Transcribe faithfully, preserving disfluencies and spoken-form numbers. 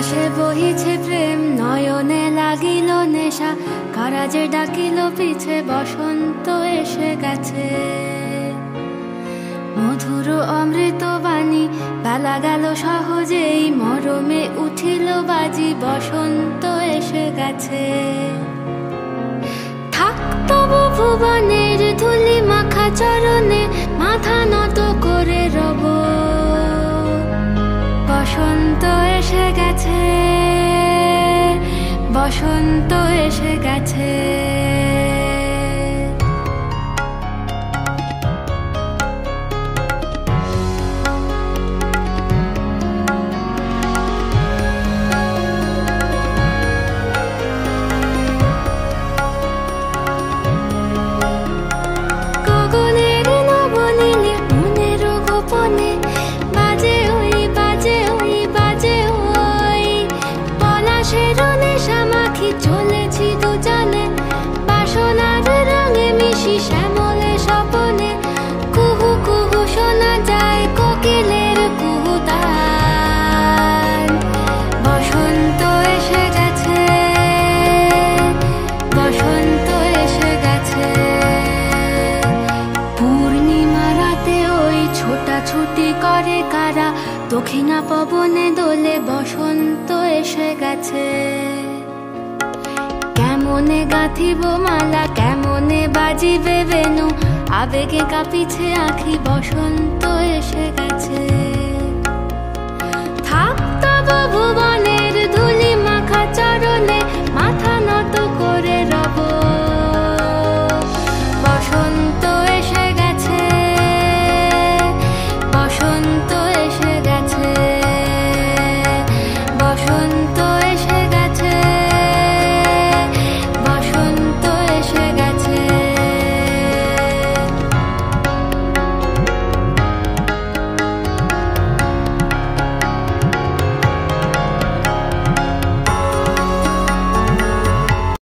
বাতাসে বহিছে প্রেম, নয়নে লাগিল নেশা, কারা যে ডাকিল পিছে, বসন্ত এসে গেছে। মধুর অমৃত বাণী, বেলা গেল সহজেই, মরমে উঠিল বাজি, বসন্ত এসে গেছে। থাক তবু ভুবনের ধুলি মাখা চরণে, মাথা নত করে রব, বসন্ত এসে গেছে, বসন্ত এসে গেছে। গগনের নবনীলে মনের গোপনে, বাজে ওই বাজে ওই বাজে ওই, পলাশের নেশা মাখি চলেছি দুজনে, বাসনার রঙে মিশি শ্যামলে স্বপনে, কুহু কুহু শোনা যায় কোকিলের কুহুতান। বসন্ত এসে গেছে, বসন্ত এসে গেছে। পূর্ণিমা রাতে ওই ছোটাছুটি করে কারা, দক্ষিণা পবনে দোলে, বসন্ত এসে গেছে। কেমনে গাঁথিব মালা, কেমনে বাজিবে বেনু, আবেগে কাঁপিছে আঁখি, বসন্ত এসে গেছে। থাক তবু ভুবনের ধুলি